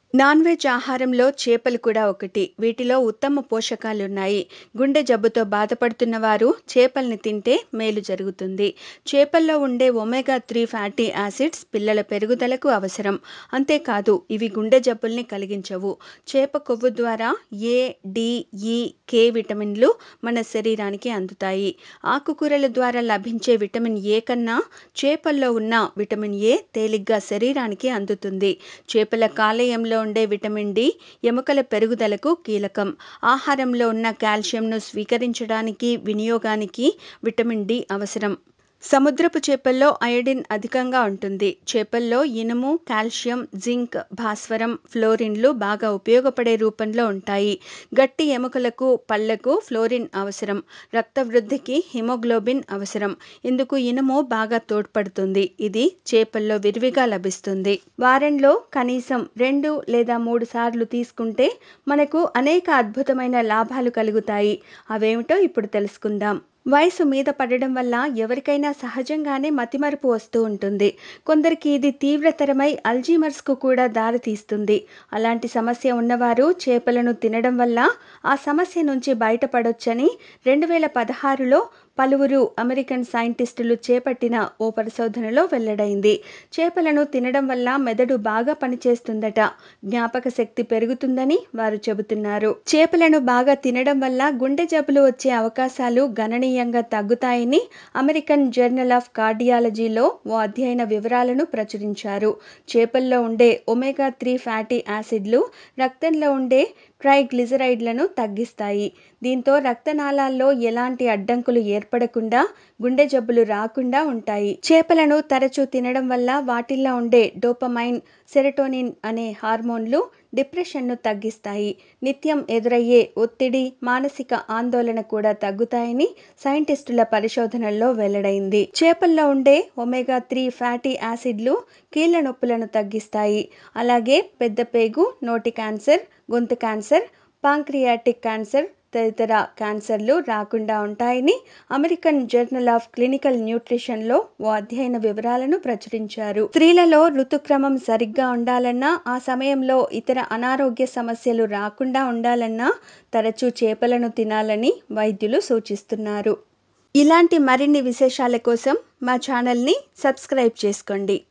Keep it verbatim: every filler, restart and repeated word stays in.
Non veg ఆహారంలో చేపలు కూడా ఒకటి. వీటిలో ఉత్తమ పోషకాలున్నాయి. గుండె జబ్బుతో బాధపడుతున్న వారు చేపల్ని తింటే మేలు జరుగుతుంది. చేపల్లో ఉండే ఒమేగా త్రీ ఫ్యాటీ యాసిడ్స్ పిల్లల పెరుగుదలకు అవసరం. అంతేకాదు ఇవి గుండె జబ్బుల్ని కలిగించవు. చేప కొవ్వు ద్వారా ఏ, డి, ఈ, కే విటమిన్లు మన శరీరానికి అందుతాయి. ఆకుకూరల ద్వారా లభించే విటమిన్ ఏ కన్నా చేపల్లో ఉన్న విటమిన్ ఏ తేలిగ్గా శరీరానికి అందుతుంది. చేపల కాలేయంలో ఉండే విటమిన్ డి ఎముకల పెరుగుదలకు కీలకం. ఆహారంలో ఉన్న కాల్షియంను స్వీకరించడానికి, వినియోగానికి విటమిన్ డి అవసరం. సముద్రపు చేపల్లో అయోడిన్ అధికంగా ఉంటుంది. చేపల్లో ఇనుము, కాల్షియం, జింక్, భాస్వరం, ఫ్లోరిన్లు బాగా ఉపయోగపడే రూపంలో ఉంటాయి. గట్టి ఎముకలకు, పళ్లకు ఫ్లోరిన్ అవసరం. రక్త వృద్ధికి హిమోగ్లోబిన్ అవసరం. ఇందుకు ఇనుము బాగా తోడ్పడుతుంది. ఇది చేపల్లో విరివిగా లభిస్తుంది. వారంలో కనీసం రెండు లేదా మూడు సార్లు తీసుకుంటే మనకు అనేక అద్భుతమైన లాభాలు కలుగుతాయి. అవేమిటో ఇప్పుడు తెలుసుకుందాం. వయసు మీద పడడం వల్ల ఎవరికైనా సహజంగానే మతిమరుపు వస్తూ ఉంటుంది. కొందరికి ఇది తీవ్రతరమై అల్జీమర్స్కు కూడా దారితీస్తుంది. అలాంటి సమస్య ఉన్నవారు చేపలను తినడం వల్ల ఆ సమస్య నుంచి బయటపడొచ్చని రెండు వేల పదహారులో పలువురు అమెరికన్ సైంటిస్టులు చేపట్టిన ఓ పరిశోధనలో వెల్లడైంది. చేపలను తినడం వల్ల మెదడు బాగా పనిచేస్తుందట. జ్ఞాపక శక్తి పెరుగుతుందని వారు చెబుతున్నారు. చేపలను బాగా తినడం వల్ల గుండె జబ్బులు వచ్చే అవకాశాలు గణనీయంగా తగ్గుతాయని అమెరికన్ జర్నల్ ఆఫ్ కార్డియాలజీలో ఓ అధ్యయన వివరాలను ప్రచురించారు. చేపల్లో ఉండే ఒమేగా త్రీ ఫ్యాటీ యాసిడ్లు రక్తంలో ఉండే ట్రైగ్లిజరైడ్లను తగ్గిస్తాయి. దీంతో రక్తనాళాల్లో ఎలాంటి అడ్డంకులు ఏర్పడకుండా గుండె జబ్బులు రాకుండా ఉంటాయి. చేపలను తరచూ తినడం వల్ల వాటిల్లో ఉండే డోపమైన్, సెరటోనిన్ అనే హార్మోన్లు డిప్రెషన్ను తగ్గిస్తాయి. నిత్యం ఎదురయ్యే ఒత్తిడి, మానసిక ఆందోళన కూడా తగ్గుతాయని సైంటిస్టుల పరిశోధనల్లో వెల్లడైంది. చేపల్లో ఉండే ఒమేగా త్రీ ఫ్యాటీ యాసిడ్లు కీళ్ల నొప్పులను తగ్గిస్తాయి. అలాగే పెద్ద పేగు, నోటి క్యాన్సర్, గొంతు క్యాన్సర్, పాంక్రియాటిక్ క్యాన్సర్ తదితర క్యాన్సర్లు రాకుండా ఉంటాయని అమెరికన్ జర్నల్ ఆఫ్ క్లినికల్ న్యూట్రిషన్లో ఓ అధ్యయన వివరాలను ప్రచురించారు. స్త్రీలలో ఋతుక్రమం సరిగ్గా ఉండాలన్నా, ఆ సమయంలో ఇతర అనారోగ్య సమస్యలు రాకుండా ఉండాలన్నా తరచూ చేపలను తినాలని వైద్యులు సూచిస్తున్నారు. ఇలాంటి మరిన్ని విశేషాల కోసం మా ఛానల్ని సబ్స్క్రైబ్ చేసుకోండి.